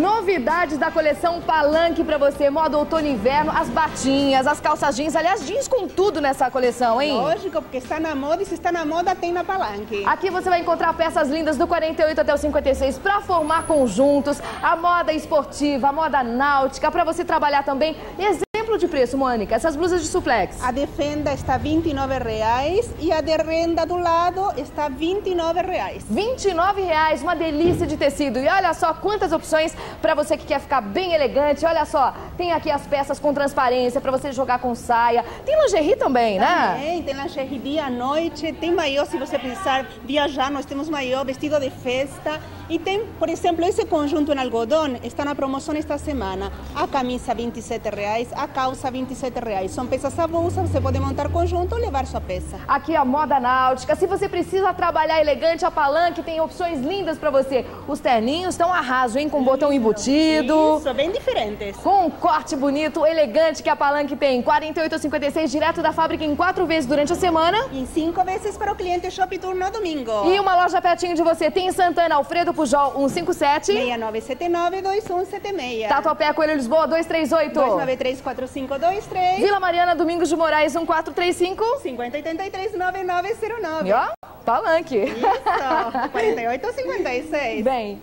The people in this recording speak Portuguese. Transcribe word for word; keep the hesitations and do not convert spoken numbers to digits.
Novidades da coleção Palanque pra você, moda outono e inverno, as batinhas, as calças jeans, aliás, jeans com tudo nessa coleção, hein? Lógico, porque está na moda e se está na moda tem na Palanque. Aqui você vai encontrar peças lindas do quarenta e oito até o cinquenta e seis pra formar conjuntos, a moda esportiva, a moda náutica, pra você trabalhar também. Exemplo de preço, Mônica, essas blusas de suplex. A de fenda está vinte e nove reais e a de renda do lado está vinte e nove reais. vinte e nove reais, uma delícia de tecido. E olha só quantas opções para você que quer ficar bem elegante. Olha só, tem aqui as peças com transparência para você jogar com saia. Tem lingerie também, né? Também, tem lingerie dia à noite, tem maiô se você precisar viajar, nós temos maiô, vestido de festa. E tem, por exemplo, esse conjunto em algodão está na promoção esta semana. A camisa vinte e sete reais, a calça vinte e sete reais. São peças avulsas, você pode montar conjunto ou levar sua peça. Aqui a moda náutica. Se você precisa trabalhar elegante, a Palanque tem opções lindas para você. Os terninhos estão arraso, hein? Com botão embutido. Isso, bem diferentes. Com um corte bonito, elegante que a Palanque tem. quarenta e oito a cinquenta e seis, direto da fábrica em quatro vezes durante a semana. E cinco vezes para o cliente Shop Tour no domingo. E uma loja pertinho de você. Tem em Santana, Alfredo Pujol, cento e cinquenta e sete. seis nove sete nove, dois um sete seis. Tatuapé, Coelho, Lisboa, duzentos e trinta e oito. dois nove três quatro cinco dois três. Vila Mariana, Domingos de Moraes, um quatro três cinco. cinco zero oito três, nove nove zero nove. E ó, Palanque. Isso, quarenta e oito a cinquenta e seis. Bem.